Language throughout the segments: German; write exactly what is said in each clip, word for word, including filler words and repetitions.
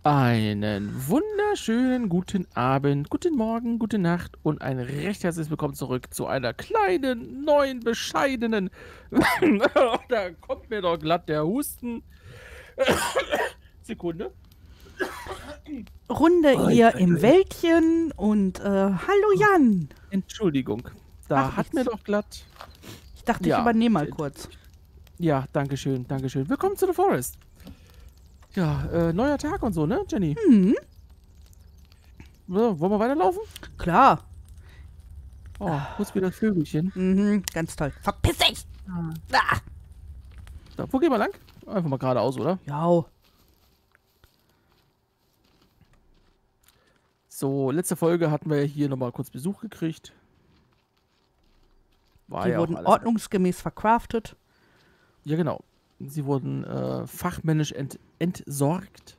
Einen wunderschönen guten Abend, guten Morgen, gute Nacht und ein recht herzliches Willkommen zurück zu einer kleinen, neuen, bescheidenen. Da kommt mir doch glatt der Husten. Sekunde. Runde Ui, hier ui, im ui. Wäldchen und äh, hallo Jan. Entschuldigung. Ach, Da hat mir nichts. doch glatt. Ich dachte, ich Ja. übernehme mal kurz. Ja, danke schön, danke schön. Willkommen zu The Forest. Ja, äh, neuer Tag und so, ne, Jenny? Mhm, So, wollen wir weiterlaufen? klar. Oh, wo ist wieder das Vögelchen? Mhm, ganz toll. Verpiss dich! Ah. So, wo gehen wir lang? Einfach mal geradeaus, oder? Ja, So, letzte Folge hatten wir hier nochmal kurz Besuch gekriegt. War die ja auch wurden alles. ordnungsgemäß verkraftet. Ja, genau. Sie wurden äh, fachmännisch ent entsorgt.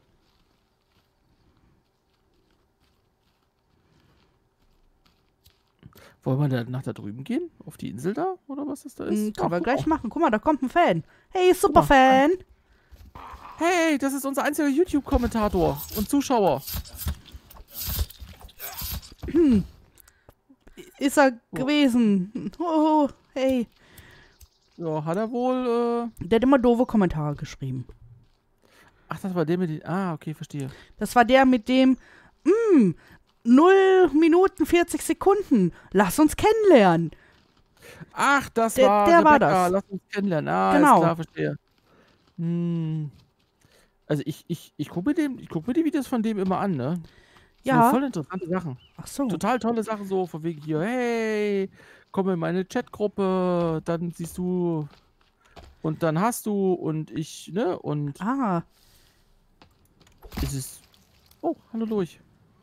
Wollen wir da nach da drüben gehen? Auf die Insel da? Oder was das da ist? Mhm, können Ach, wir guck gleich mal. machen. Guck mal, da kommt ein Fan. Hey, Guck mal. Superfan. Hey, das ist unser einziger YouTube-Kommentator und Zuschauer. Ist er Oh. gewesen. Oh, hey. Ja, hat er wohl. Äh Der hat immer doofe Kommentare geschrieben. Ach, das war der mit den. Ah, okay, verstehe. Das war der mit dem, mm, null Minuten vierzig Sekunden. Lass uns kennenlernen. Ach, das Der- war. der war Rebecca. das. Lass uns kennenlernen. Ah, Genau. ist klar, verstehe. Hm. Also ich, ich, ich gucke mir, dem- ich guck mir die Videos von dem immer an, ne? So Ja. voll interessante Sachen. Ach so. Total tolle Sachen, so von wegen hier, hey, komm in meine Chatgruppe, dann siehst du und dann hast du und ich, ne? Und Ah, es ist. Oh, hallo durch.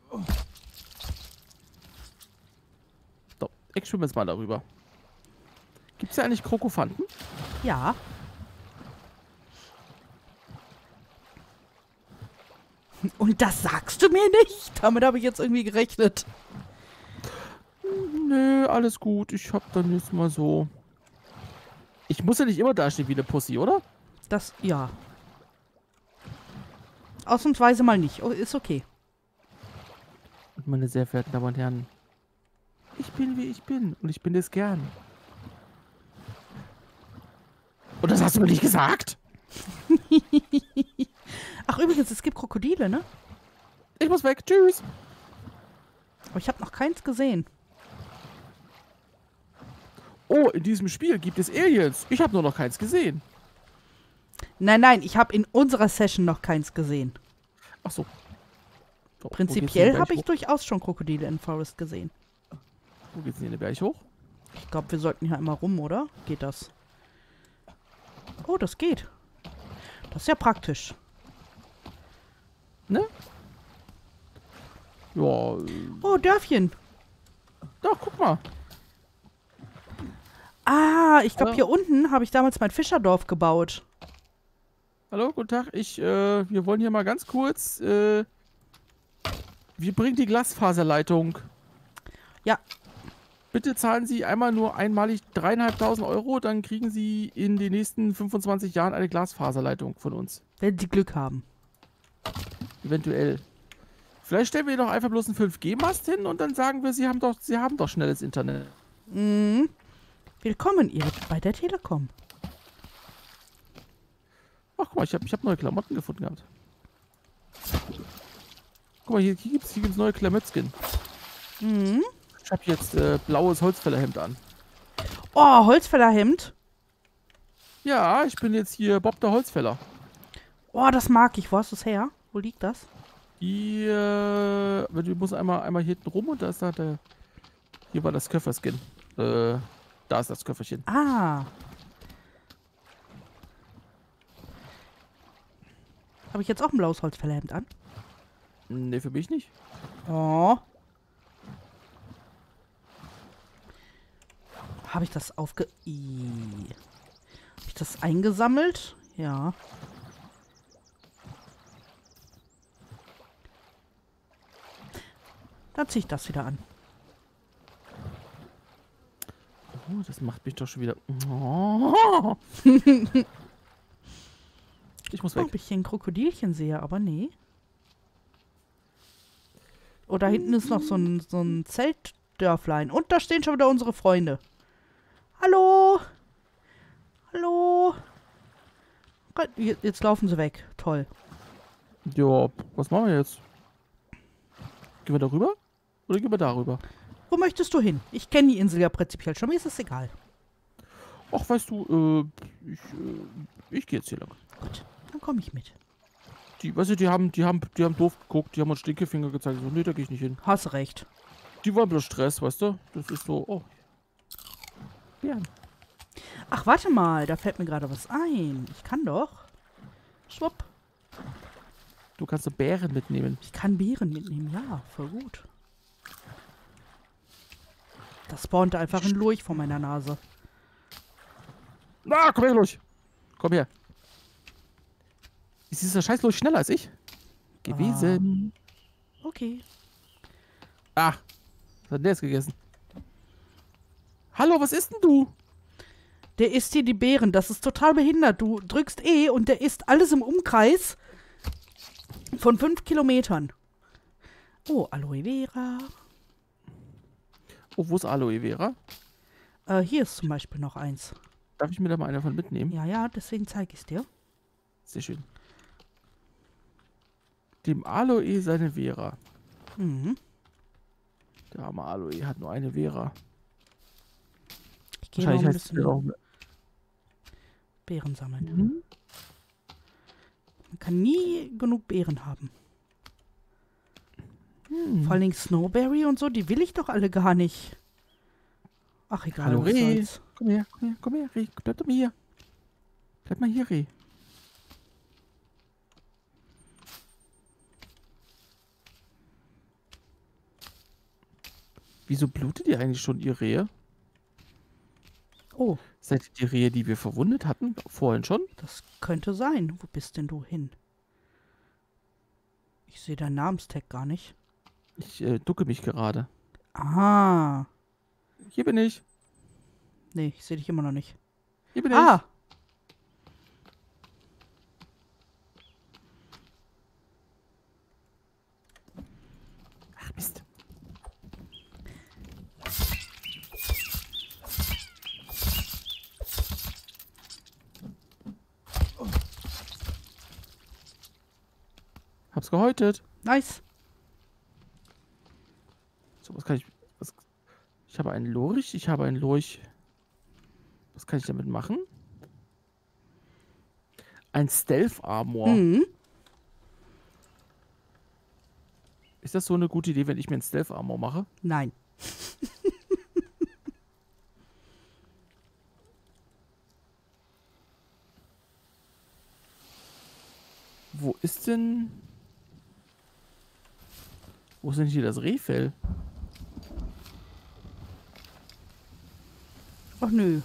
So, ich schwimme jetzt mal darüber. Gibt's ja eigentlich Krokofanten? ja. Und das sagst du mir nicht? Damit habe ich jetzt irgendwie gerechnet. Nö, alles gut. Ich hab dann jetzt mal so. Ich muss ja nicht immer dastehen wie eine Pussy, oder? Das, ja. Ausnahmsweise mal nicht. Oh, ist okay. Und meine sehr verehrten Damen und Herren, ich bin wie ich bin und ich bin es gern. Und das hast du mir nicht gesagt? Ach, übrigens, es gibt Krokodile, ne? Ich muss weg. Tschüss. Aber ich habe noch keins gesehen. Oh, in diesem Spiel gibt es Aliens. Ich habe nur noch keins gesehen. Nein, nein, ich habe in unserer Session noch keins gesehen. Ach so. So, Prinzipiell habe ich Wo durchaus schon Krokodile in Forest gesehen. Wo geht's denn hier den Berg hoch? Ich glaube, wir sollten hier einmal rum, oder? Geht das? Oh, das geht. Das ist ja praktisch. Ne? Ja, äh, Oh, Dörfchen. doch, guck mal. Ah, ich glaube, Hallo? hier unten habe ich damals mein Fischerdorf gebaut. Hallo, guten Tag. Ich, äh, wir wollen hier mal ganz kurz, äh, wir bringen die Glasfaserleitung. Ja. Bitte zahlen Sie einmal nur einmalig dreieinhalbtausend Euro, dann kriegen Sie in den nächsten fünfundzwanzig Jahren eine Glasfaserleitung von uns. Wenn Sie Glück haben. Eventuell. Vielleicht stellen wir doch einfach bloß einen fünf G Mast hin und dann sagen wir, Sie haben doch, Sie haben doch schnelles Internet. Mhm. Willkommen ihr bei der Telekom. Ach, guck mal, ich habe ich hab neue Klamotten gefunden gehabt. Guck mal, hier, hier gibt es hier gibt's neue Klamötzchen. Mhm. Ich habe jetzt äh, blaues Holzfällerhemd an. Oh, Holzfällerhemd. Ja, ich bin jetzt hier Bob der Holzfäller. Oh, das mag ich. Wo hast du es her? Wo liegt das? Hier, äh, du musst einmal, einmal hier hinten rum und da ist da der. Hier war das Köfferskin. Äh, da ist das Köfferchen. Ah. Habe ich jetzt auch ein blaues Holzfällerhemd an? Nee, für mich nicht. Oh. Habe ich das aufge... Ih. Habe ich das eingesammelt? Ja. Dann ziehe ich das wieder an. Oh, das macht mich doch schon wieder. Oh. Ich muss weg. Ob ich hier ein Krokodilchen sehe, aber nee. Oh, da hinten ist noch so ein, so ein Zeltdörflein. Und da stehen schon wieder unsere Freunde. Hallo? Hallo? Gott, je- Jetzt laufen sie weg. Toll. Ja, was machen wir jetzt? Gehen wir da rüber? Oder gehen wir darüber? Wo möchtest du hin? Ich kenne die Insel ja prinzipiell schon. Mir ist es egal. Ach, weißt du, äh, ich, äh, ich gehe jetzt hier lang. Gut, dann komme ich mit. Die, weißt du, die haben, die haben, die haben doof geguckt, die haben uns Stinkefinger gezeigt. So, nee, da gehe ich nicht hin. Hast recht. Die wollen bloß Stress, weißt du? Das ist so, oh. Ja. Ach, warte mal. Da fällt mir gerade was ein. Ich kann doch. Schwupp. Du kannst so Bären mitnehmen. Ich kann Beeren mitnehmen. Ja, voll gut. Das spawnte einfach ein Lurch vor meiner Nase. Na, komm her, Lurch. Komm her. Ist dieser Scheiß Lurch schneller als ich? Gewesen. Okay. Ah. Was hat der jetzt gegessen? Hallo, was isst denn du? Der isst hier die Beeren. Das ist total behindert. Du drückst E und der isst alles im Umkreis von fünf Kilometern. Oh, Aloe Vera. Oh, wo ist Aloe Vera? Äh, hier ist zum Beispiel noch eins. Darf ich mir da mal eine von mitnehmen? Ja, ja, deswegen zeige ich es dir. Sehr schön. Dem Aloe seine Vera. Mhm. Der arme Aloe hat nur eine Vera. Ich gehe noch ein heißt bisschen der auch. Beeren sammeln. Mhm. Man kann nie genug Beeren haben. Hm. Vor allen Dingen Snowberry und so, die will ich doch alle gar nicht. Ach, egal. Hallo, was Reh. soll's. Komm her, komm her, komm her, Reh. Bleib doch mal hier. Bleib mal hier, Reh. Wieso blutet ihr eigentlich schon, ihr Rehe? Oh, Seid ihr die Rehe, die wir verwundet hatten? Vorhin schon? das könnte sein. Wo bist denn du hin? Ich sehe deinen Namenstag gar nicht. Ich äh, ducke mich gerade. Ah. Hier bin ich. Nee, ich sehe dich immer noch nicht. Hier bin Ah. ich. Ach, Mist. Hab's gehäutet. Nice. So, was kann ich... Was, ich habe einen Lurch, ich habe einen Lurch. Was kann ich damit machen? Ein Stealth Armor. Mhm. Ist das so eine gute Idee, wenn ich mir ein Stealth Armor mache? Nein. Wo ist denn... Wo ist denn hier das Rehfell? Ach nö.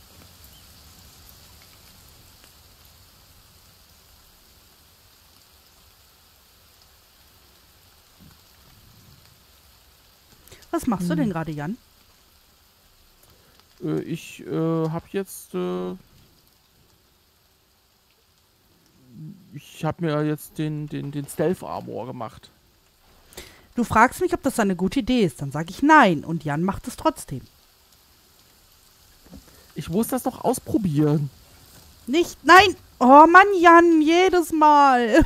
Was machst du denn gerade, Jan? Äh, ich äh, habe jetzt... Äh, ich habe mir jetzt den, den, den Stealth Armor gemacht. Du fragst mich, ob das eine gute Idee ist. Dann sage ich nein. Und Jan macht es trotzdem. Ich muss das doch ausprobieren. Nicht? Nein! Oh Mann, Jan, jedes Mal.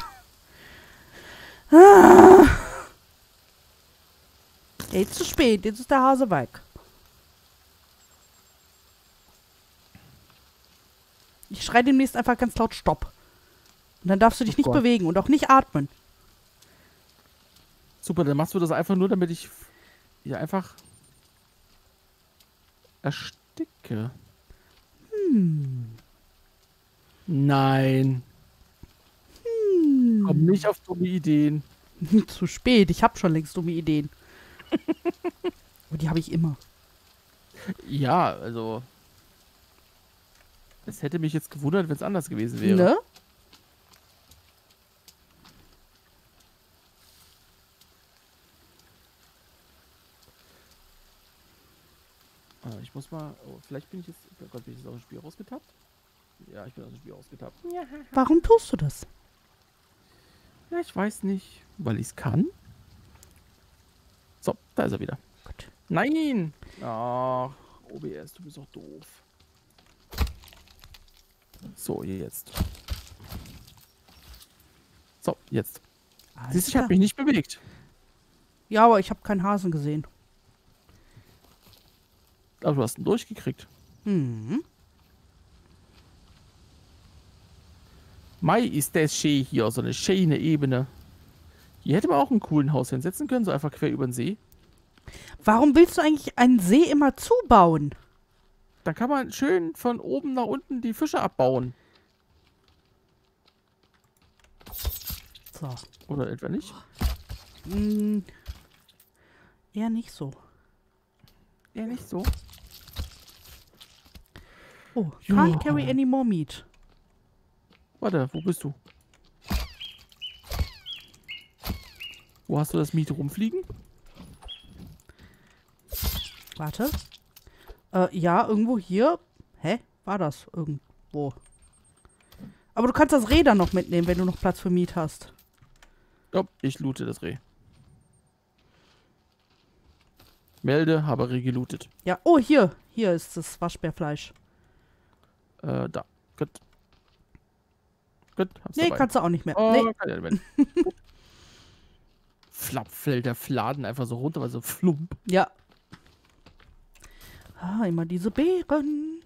Ah. Jetzt zu spät, jetzt ist der Hase weg. Ich schreie demnächst einfach ganz laut Stopp. Und dann darfst du dich Oh nicht Gott. bewegen und auch nicht atmen. Super, dann machst du das einfach nur, damit ich hier einfach ersticke. Hm. Nein. Hm. Komm nicht auf dumme Ideen. Zu spät, ich habe schon längst dumme Ideen. Und die habe ich immer. Ja, also... Es hätte mich jetzt gewundert, wenn es anders gewesen wäre. Ne? Ah, ich muss mal... Oh, vielleicht bin ich jetzt... Oh Gott, bin ich jetzt aus dem Spiel rausgetappt? Ja, ich bin aus dem Spiel rausgetappt. Ja, Warum tust du das? ja ich weiß nicht. Weil ich es kann? So, da ist er wieder. Gut. Nein! Ach, O B S, du bist doch doof. So, jetzt. So, jetzt. Alles Siehst du, ich habe klar. mich nicht bewegt. Ja, aber ich habe keinen Hasen gesehen. Aber du hast ihn durchgekriegt. Mhm. Mai ist das schön hier, so eine schöne Ebene. Hier hätte man auch einen coolen Haus hinsetzen können, so einfach quer über den See. Warum willst du eigentlich einen See immer zubauen? Da kann man schön von oben nach unten die Fische abbauen. So. Oder etwa nicht? Hm, eher nicht so. Eher nicht so. Oh, Ja. can't carry any more meat. Warte, wo bist du? Wo hast du das Miet rumfliegen? Warte. Äh, ja, irgendwo hier. Hä? War das irgendwo? Aber du kannst das Reh dann noch mitnehmen, wenn du noch Platz für Meat hast. Ja, ich loote das Reh. Melde, habe Reh gelootet. Ja, oh, hier. Hier ist das Waschbärfleisch. Äh, da. Gut. Gut, hab's Nee, dabei. kannst du auch nicht mehr. Oh, Nee. kann ja nicht mehr. Flapp fällt der Fladen einfach so runter, weil so flump. Ja. Ah, immer diese Beeren.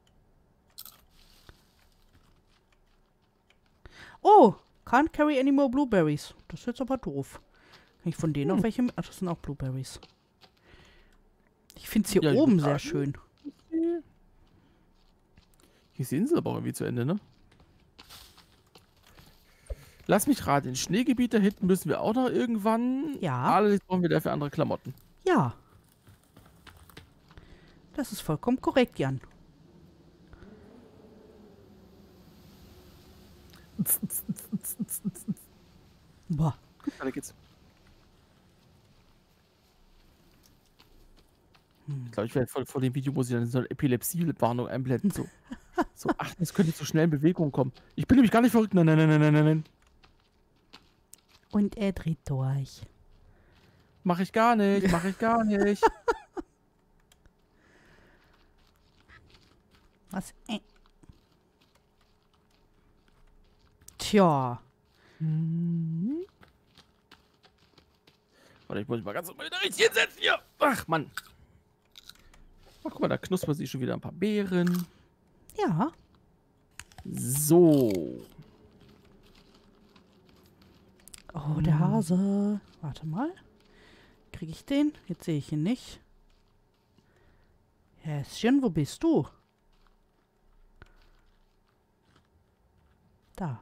Oh, can't carry any more blueberries. Das ist jetzt aber doof. Kann ich von denen Hm. noch welche mit? Ach, das sind auch Blueberries. Ich finde es hier Ja, ich oben würd sehr sagen- schön. Hier ist die Insel aber irgendwie zu Ende, ne? Lass mich raten, in Schneegebiet da hinten müssen wir auch noch irgendwann. Ja. Allerdings brauchen wir dafür andere Klamotten. Ja. Das ist vollkommen korrekt, Jan. Boah. Gut, weiter geht's. Ich glaube, ich werde vor, vor dem Video muss ich dann so eine Epilepsie-Warnung einblenden. So, so, ach, das könnte zu schnell in Bewegung kommen. Ich bin nämlich gar nicht verrückt. Nein, nein, nein, nein, nein, nein, nein. Und er dreht durch. Mach ich gar nicht, mach ich gar nicht. Was? Äh. Tja. Hm. Warte, ich muss mich mal ganz mal wieder richtig hinsetzen hier. Ach, Mann. Ach, guck mal, da knuspern sich schon wieder ein paar Beeren. Ja. So. Oh, der Hase. Warte mal. Kriege ich den? Jetzt sehe ich ihn nicht. Häschen, wo bist du? Da.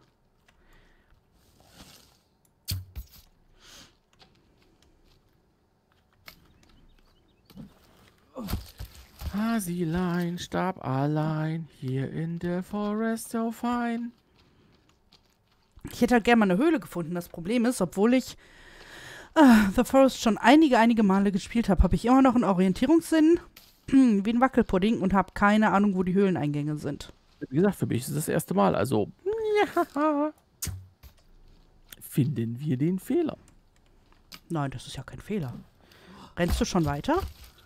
Hasilein starb allein hier in der Forest so fein. Ich hätte halt gerne mal eine Höhle gefunden. Das Problem ist, obwohl ich äh, The Forest schon einige, einige Male gespielt habe, habe ich immer noch einen Orientierungssinn wie ein Wackelpudding und habe keine Ahnung, wo die Höhleneingänge sind. Wie gesagt, für mich ist es das erste Mal, also ja. Finden wir den Fehler. Nein, das ist ja kein Fehler. Rennst du schon weiter?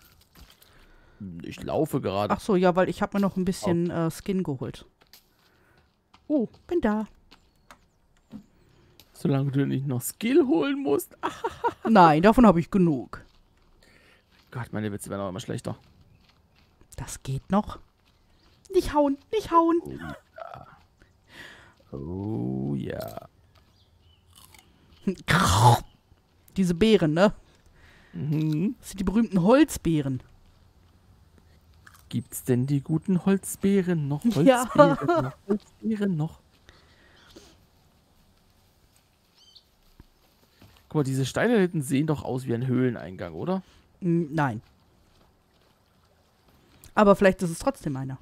Ich laufe gerade. Ach so, ja, weil ich habe mir noch ein bisschen äh, Skin geholt. Oh, Bin da. solange du nicht noch Skill holen musst. Ach Nein, davon habe ich genug. Gott, meine Witze werden auch immer schlechter. Das geht noch. Nicht hauen, nicht hauen. Oh ja. Oh ja. Diese Beeren, ne? Mhm. Das sind die berühmten Holzbeeren. Gibt's denn die guten Holzbeeren noch? Ja. Holzbeeren noch? Holzbeeren noch? Guck mal, diese Steine da hinten sehen doch aus wie ein Höhleneingang, oder? Mm, Nein. Aber vielleicht ist es trotzdem einer.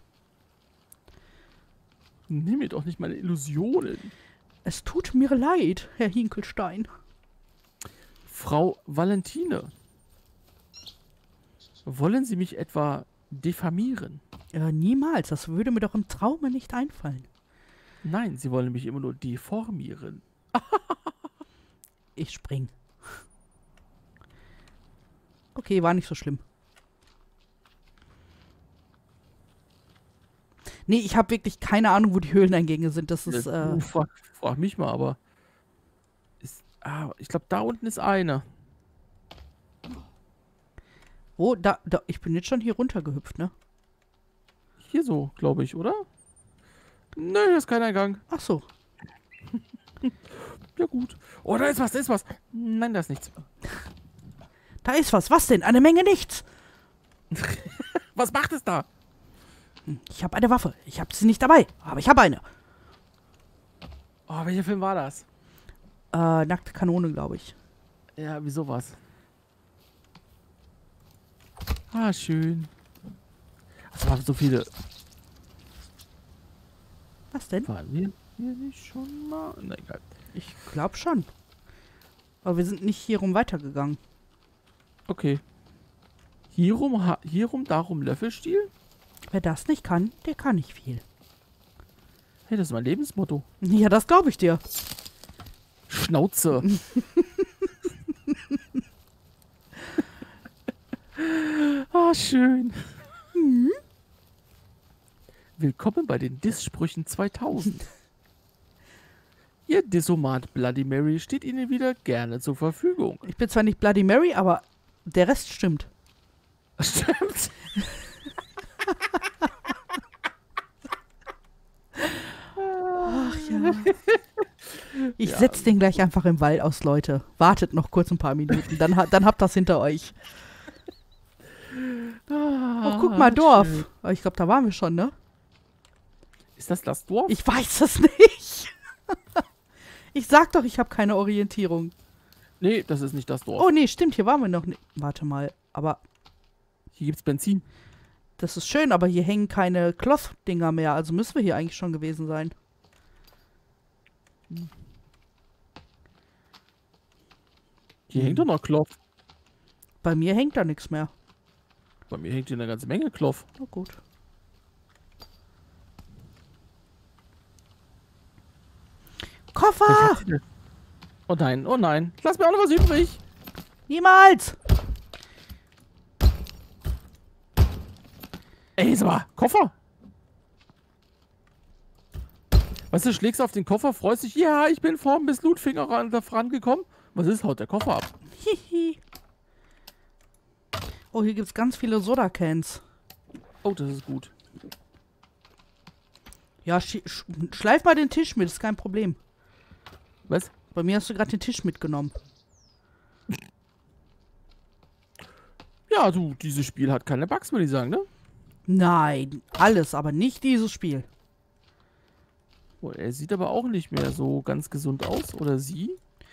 Nimm mir doch nicht meine Illusionen. Es tut mir leid, Herr Hinkelstein. Frau Valentine. Wollen Sie mich etwa diffamieren? Äh, niemals, das würde mir doch im Traume nicht einfallen. Nein, Sie wollen mich immer nur deformieren. Ich spring. Okay, war nicht so schlimm. Nee, ich habe wirklich keine Ahnung, wo die Höhleneingänge sind. Das ist, äh... Du, frag, frag mich mal, aber... Ist, ah, ich glaube, da unten ist eine. Wo? Da, da, ich bin jetzt schon hier runtergehüpft, ne? Hier so, glaube ich, oder? Nö, da ist kein Eingang. Ach so. Ja gut. Oh, da ist was, da ist was. Nein, da ist nichts. Da ist was. Was denn? Eine Menge nichts. Was macht es da? Ich habe eine Waffe. Ich habe sie nicht dabei, aber ich habe eine. Oh, welcher Film war das? Äh, nackte Kanone, glaube ich. Ja, wieso was? Ah, schön. Also haben so viele. Was denn? Waren wir hier nicht schon mal? Na egal. Ich glaube schon. Aber wir sind nicht hier rum weitergegangen. Okay. Hierum, ha hierum, darum Löffelstiel? Wer das nicht kann, der kann nicht viel. Hey, das ist mein Lebensmotto. Ja, das glaube ich dir. Schnauze. Ah, schön. Mhm. Willkommen bei den Diss-Sprüchen zweitausend. Ihr Dissomat Bloody Mary steht Ihnen wieder gerne zur Verfügung. Ich bin zwar nicht Bloody Mary, aber der Rest stimmt. Stimmt. Ach ja. Ich Ja. setz den gleich einfach im Wald aus, Leute. Wartet noch kurz ein paar Minuten, dann, ha- dann habt das hinter euch. Oh, guck mal, Dorf. schön. Aber ich glaube, da waren wir schon, ne? Ist das das Dorf? Ich weiß es nicht. Ich sag doch, ich habe keine Orientierung. Nee, das ist nicht das Dorf. Oh nee, stimmt, hier waren wir noch nicht. Warte mal, aber Hier gibt's Benzin. das ist schön, aber hier hängen keine Cloth-Dinger mehr. Also müssen wir hier eigentlich schon gewesen sein. Hier Hm. hängt doch noch Klopf. Bei mir hängt da nichts mehr. Bei mir hängt hier eine ganze Menge Klopf. Na gut. Koffer! Oh nein, oh nein. Lass mir auch noch was übrig. Niemals! Ey, sag mal, Koffer. Weißt du, schlägst auf den Koffer, freust dich, ja, ich bin vorn bis Lootfinger ran, da vorangekommen. Was ist, haut der Koffer ab? Hihi. Oh, hier gibt's ganz viele Soda-Cans. Oh, das ist gut. Ja, sch sch schleif mal den Tisch mit, ist kein Problem. Was? Bei mir hast du gerade den Tisch mitgenommen. Ja, du, dieses Spiel hat keine Bugs, würde ich sagen, ne? Nein, alles, aber nicht dieses Spiel. Oh, er sieht aber auch nicht mehr so ganz gesund aus. Oder sie?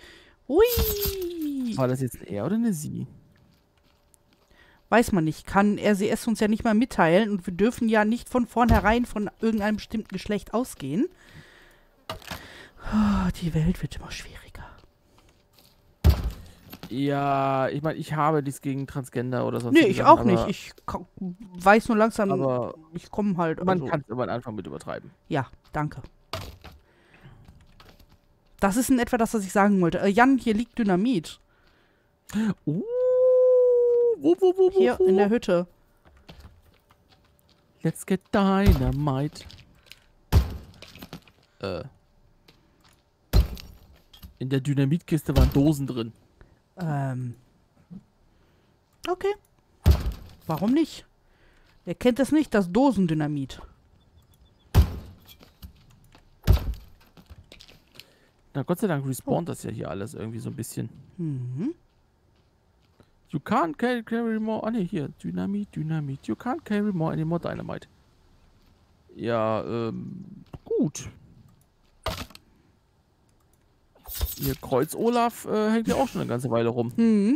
Hui! War das jetzt ein er oder eine sie? Weiß man nicht. Kann R C S uns ja nicht mal mitteilen und wir dürfen ja nicht von vornherein von irgendeinem bestimmten Geschlecht ausgehen. Oh, die Welt wird immer schwieriger. Ja, ich meine, ich habe nichts gegen Transgender oder sonst Nee, ich auch nicht. aber Ich ka- weiß nur langsam, aber ich komme halt. man Also, kann es immer am Anfang mit übertreiben. ja, danke. Das ist in etwa das, was ich sagen wollte. Äh, Jan, hier liegt Dynamit. Uh, wo, wo, wo, wo, Hier wo? in der Hütte. Let's get dynamite. Äh. In der Dynamitkiste waren Dosen drin. Ähm. Okay. Warum nicht? Wer kennt das nicht, das Dosendynamit? Na, Gott sei Dank respawnt das ja hier alles irgendwie so ein bisschen. Mhm. You can't carry, carry more. Ah, ne, hier. Dynamit, Dynamit. You can't carry more anymore Dynamite. Ja, ähm. Gut. Hier, Kreuz Olaf äh, hängt ja auch schon eine ganze Weile rum. Mhm.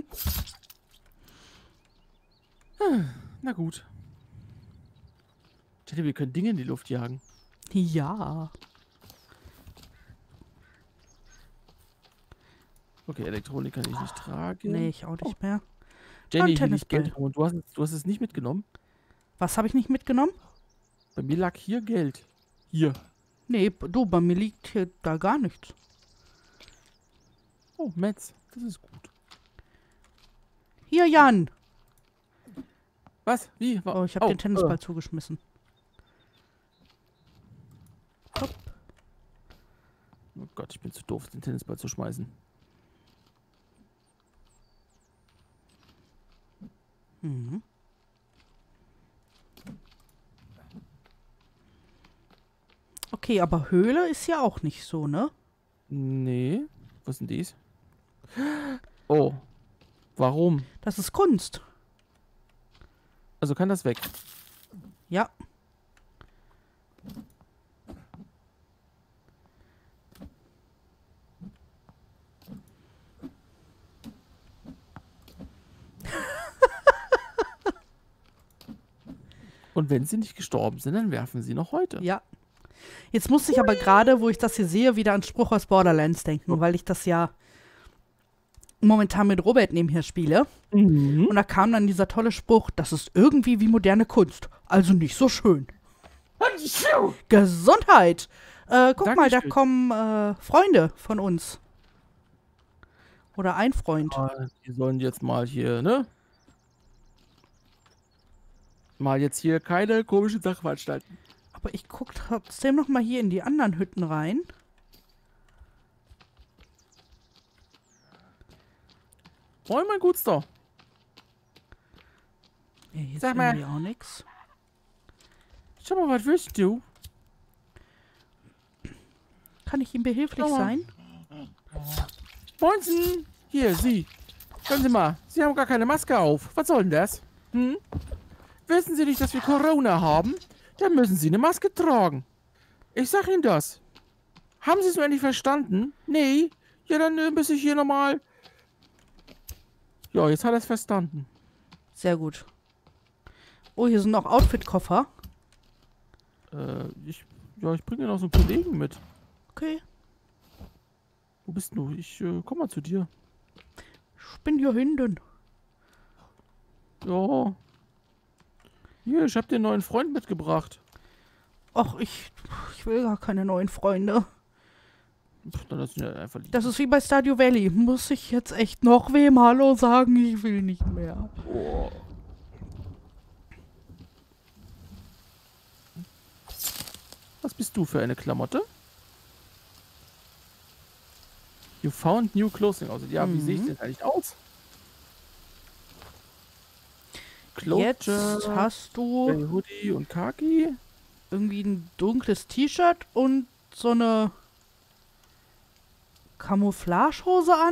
Na gut. Ich dachte, wir können Dinge in die Luft jagen. Ja. Okay, Elektronik kann ich nicht tragen. Nee, ich auch nicht mehr. Jenny, Und hier liegt Tennisball. Geld rum und du hast, es- du hast es nicht mitgenommen? Was habe ich nicht mitgenommen? Bei mir lag hier Geld. Hier. Nee, b- du, bei mir liegt hier da gar nichts. Oh, Metz. Das ist gut. Hier, Jan. Was? Wie? Oh, ich habe den Tennisball äh. zugeschmissen. Hopp. Oh Gott, ich bin zu doof, den Tennisball zu schmeißen. Mhm. Okay, aber Höhle ist ja auch nicht so, ne? Nee. Was ist denn dies? Oh. Warum? Das ist Kunst. Also kann das weg. Ja. Und wenn sie nicht gestorben sind, dann werfen sie noch heute. Ja. Jetzt musste ich aber gerade, wo ich das hier sehe, wieder an Spruch aus Borderlands denken, Oh. weil ich das ja momentan mit Robert nebenher spiele. Mhm. Und da kam dann dieser tolle Spruch, das ist irgendwie wie moderne Kunst. Also nicht so schön. Gesundheit! Äh, guck mal, da Dankeschön. kommen äh, Freunde von uns. Oder ein Freund. Ah, die sollen jetzt mal hier, ne? Mal jetzt hier keine komischen Sachen veranstalten. Aber ich gucke trotzdem noch mal hier in die anderen Hütten rein. Moin, mein Gutster. Ja, hier ist Sag mal. irgendwie auch nichts. Schau mal, was willst du? Kann ich ihm behilflich Schau mal. sein? Moinsen. Hier, Sie. Hören Sie mal, Sie haben gar keine Maske auf. Was soll denn das? Hm? Wissen Sie nicht, dass wir Corona haben? Dann müssen Sie eine Maske tragen. Ich sag Ihnen das. Haben Sie es nur endlich verstanden? Nee? Ja, dann äh, muss ich hier nochmal... Ja, jetzt hat er es verstanden. Sehr gut. Oh, hier sind noch Outfit-Koffer. Äh, ich... Ja, ich bringe noch so einen Kollegen mit. Okay. Wo bist du? Ich äh, komm mal zu dir. Ich bin hier hinten. Ja. Hier, ich hab dir einen neuen Freund mitgebracht. Ach, ich, ich will gar keine neuen Freunde. Pff, dann lass ihn ja einfach liegen. Das ist wie bei Stardew Valley. Muss ich jetzt echt noch wem Hallo sagen? Ich will nicht mehr. Oh. Was bist du für eine Klamotte? You found new clothing. Also, ja, wie Mhm. sehe ich denn eigentlich aus? Jetzt Clothing, hast du äh, Hoodie und Khaki. irgendwie ein dunkles T-Shirt und so eine Camouflagehose an.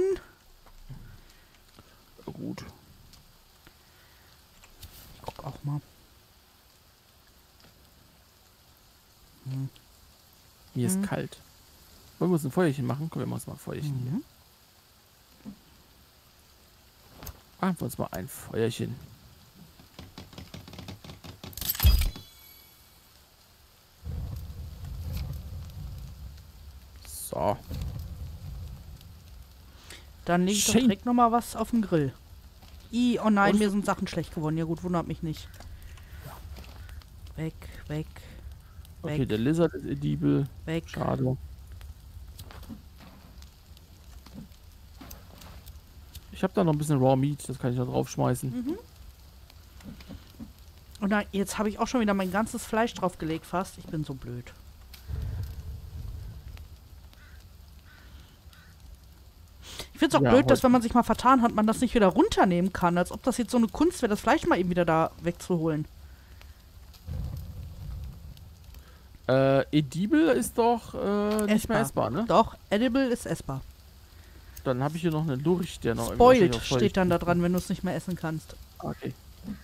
Ja, gut. Guck auch mal. Hm. Mir ist Mhm. kalt. Wollen wir uns ein Feuerchen machen? Komm, wir machen uns mal ein Feuerchen hier. Mhm. Machen wir uns mal ein Feuerchen. So. Dann lege ich doch Schön. direkt noch mal was auf den Grill. I, oh nein, Und- mir sind Sachen schlecht geworden. Ja gut, wundert mich nicht. Weg, weg, Okay, weg, der Lizard ist edible. weg. Schade. Ich habe da noch ein bisschen Raw Meat, das kann ich da draufschmeißen. Mhm. Und dann, jetzt habe ich auch schon wieder mein ganzes Fleisch draufgelegt fast. Ich bin so blöd. Ich finde es auch Ja, blöd, dass heute- wenn man sich mal vertan hat, man das nicht wieder runternehmen kann. Als ob das jetzt so eine Kunst wäre, das Fleisch mal eben wieder da wegzuholen. Äh, edible ist doch äh, nicht mehr essbar, ne? Doch, edible ist essbar. Dann habe ich hier noch einen Lurch, der noch... Spoiled wahrscheinlich auch steht dann da dran, wenn du es nicht mehr essen kannst. Okay.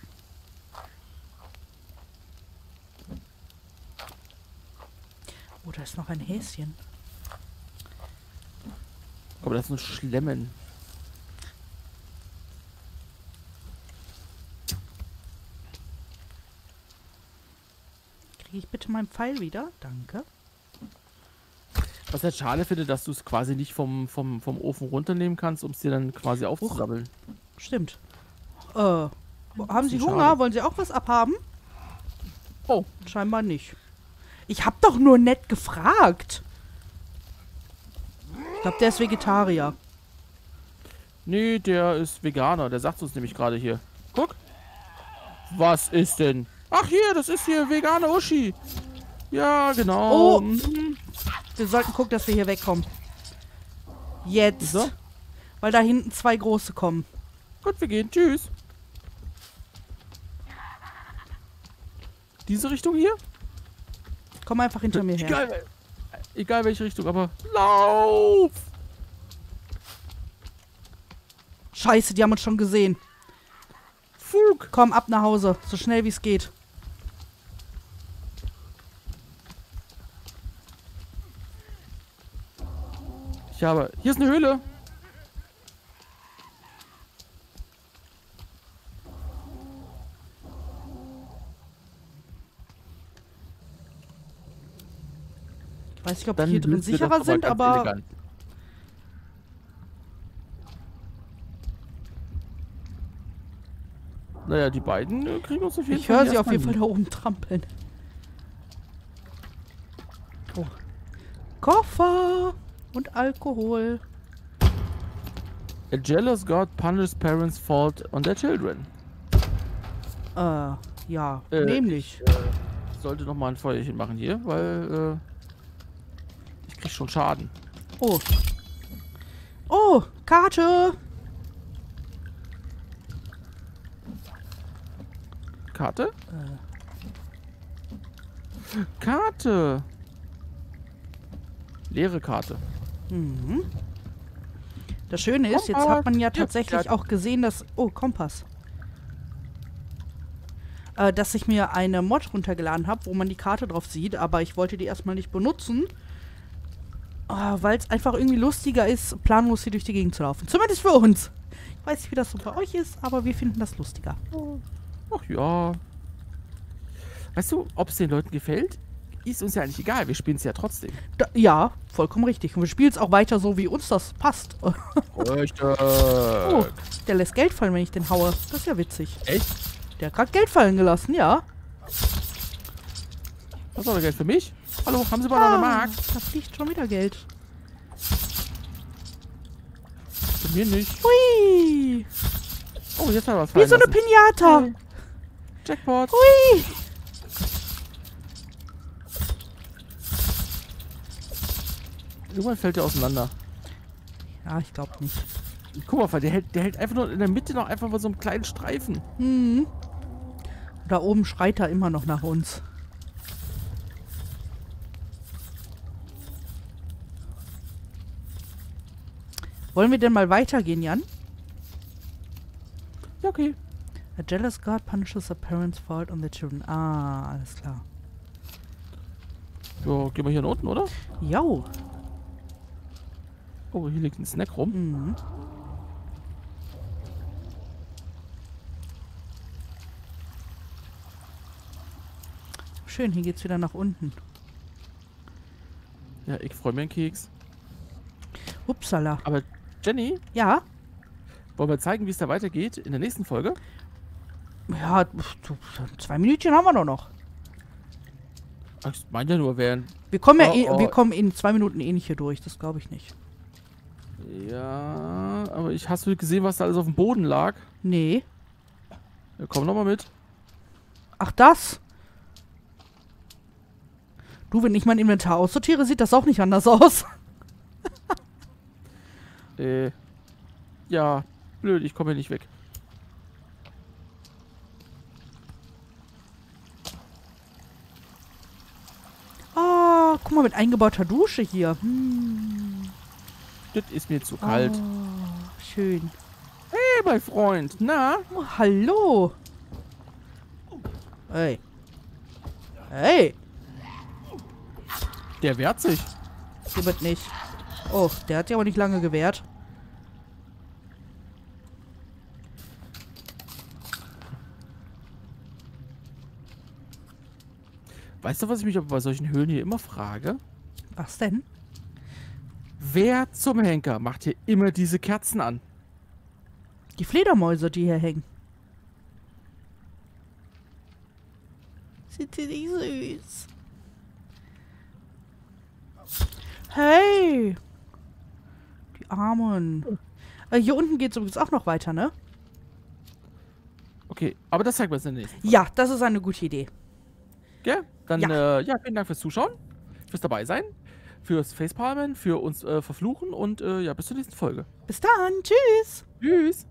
Oh, da ist noch ein Häschen. Aber das ist nur Schlemmen. Kriege ich bitte meinen Pfeil wieder? Danke. Was ich halt schade finde, dass du es quasi nicht vom, vom, vom Ofen runternehmen kannst, um es dir dann quasi aufzusabbeln. Stimmt. Äh, haben Sie bisschen Hunger? schade. Wollen Sie auch was abhaben? Oh, Scheinbar nicht. Ich hab doch nur nett gefragt. Ich glaube, der ist Vegetarier. nee, der ist Veganer. Der sagt uns nämlich gerade hier. Guck. Was ist denn? Ach hier, das ist hier vegane Uschi. Ja, genau. Oh. Mhm. Wir sollten gucken, dass wir hier wegkommen. Jetzt. So. Weil da hinten zwei große kommen. Gut, wir gehen. Tschüss. Diese Richtung hier? Komm einfach hinter mir her. Egal, egal welche Richtung, aber lauf! Scheiße, die haben uns schon gesehen. Fug! Komm, ab nach Hause. So schnell wie es geht. Ich habe... Hier ist eine Höhle. Ich weiß nicht, ob Dann die hier drin sind wir doch sicherer aber sind, ganz aber... elegant. Naja, die beiden äh, kriegen uns auf jeden Ich Fall höre sie auf erstmal jeden Fall hin. da oben trampeln. Oh. Koffer und Alkohol. A jealous God punishes parents' fault on their children. Äh, ja, Äh, nämlich. Ich sollte noch mal ein Feuerchen machen hier, weil äh, ich krieg schon Schaden. Oh. Oh, Karte. Karte? Karte! Leere Karte. Mhm. Das Schöne ist, jetzt Kompass. hat man ja Ja, tatsächlich ja. auch gesehen, dass... Oh, Kompass. Äh, dass ich mir eine Mod runtergeladen habe, wo man die Karte drauf sieht, aber ich wollte die erstmal nicht benutzen, äh, weil es einfach irgendwie lustiger ist, planlos hier durch die Gegend zu laufen. Zumindest für uns. Ich weiß nicht, wie das so bei euch ist, aber wir finden das lustiger. Ach ja. Weißt du, ob es den Leuten gefällt? Ist uns ja eigentlich egal. Wir spielen es ja trotzdem. Da, ja, vollkommen richtig. Und wir spielen es auch weiter so, wie uns das passt. Richtig. Oh, der lässt Geld fallen, wenn ich den haue. Das ist ja witzig. Echt? Der hat gerade Geld fallen gelassen, ja. Was ist Geld für mich? Hallo, haben Sie mal noch eine Mark? Da fliegt schon wieder Geld. Für mir nicht. Hui! Oh, jetzt hat er was Wie fallen so eine lassen. Pinata. Jackpot. Hui! Irgendwann fällt der auseinander. Ja, ich glaube nicht. Guck mal, der hält, der hält einfach nur in der Mitte noch einfach mal so einen kleinen Streifen. Hm. Da oben schreit er immer noch nach uns. Wollen wir denn mal weitergehen, Jan? Ja, okay. A jealous God punishes a parent's fault on the children. Ah, alles klar. So, gehen wir hier nach unten, oder? Jo. Oh, hier liegt ein Snack rum. Mhm. Schön, hier geht's wieder nach unten. Ja, ich freue mich einen Keks. Upsala. Aber Jenny, Ja? wollen wir zeigen, wie es da weitergeht in der nächsten Folge? Ja, pf, so zwei Minütchen haben wir doch noch. Ach, ich meine ja nur, während... Wir kommen ja Oh, eh, oh. wir kommen in zwei Minuten eh nicht hier durch, das glaube ich nicht. Ja, aber ich hast du gesehen, was da alles auf dem Boden lag? Nee. Ja, komm noch mal mit. Ach, das? Du, wenn ich mein Inventar aussortiere, sieht das auch nicht anders aus. Äh, ja, blöd, ich komme hier nicht weg. Oh, guck mal, mit eingebauter Dusche hier. Hm. Das ist mir zu kalt. Oh, schön. Hey, mein Freund, na? Oh, hallo. Hey. Hey. Der wehrt sich. Hier wird nicht. Oh, der hat sich aber nicht lange gewehrt. Weißt du, was ich mich aber bei solchen Höhlen hier immer frage? Was denn? Wer zum Henker macht hier immer diese Kerzen an? Die Fledermäuse, die hier hängen. Sind sie nicht süß? Hey! Die Armen. Äh, hier unten geht es übrigens auch noch weiter, ne? Okay, aber das zeigen wir uns in der nächsten Folge. Ja, das ist eine gute Idee. Gell? Dann, Ja. äh, ja, vielen Dank fürs Zuschauen, fürs dabei sein, fürs Facepalmen, für uns äh, verfluchen und äh, ja, bis zur nächsten Folge. Bis dann. Tschüss. Tschüss.